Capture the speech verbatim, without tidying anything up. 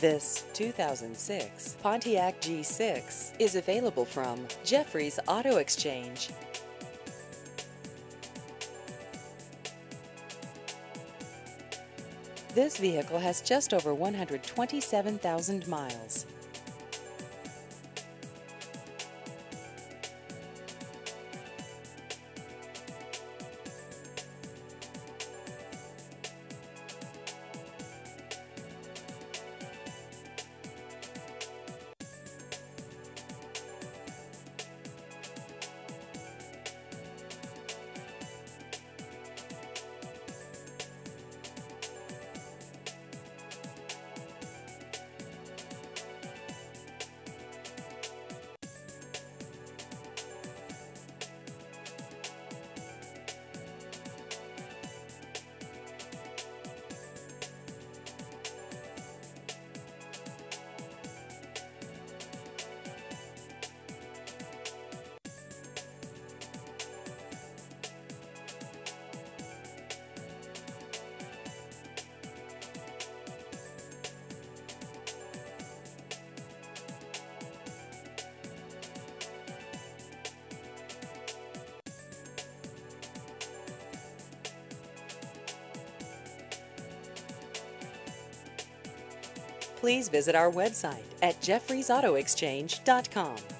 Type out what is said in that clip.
This two thousand six Pontiac G six is available from Jeffrey's Auto Exchange. This vehicle has just over one hundred twenty-seven thousand miles. Please visit our website at jeffreys auto exchange dot com.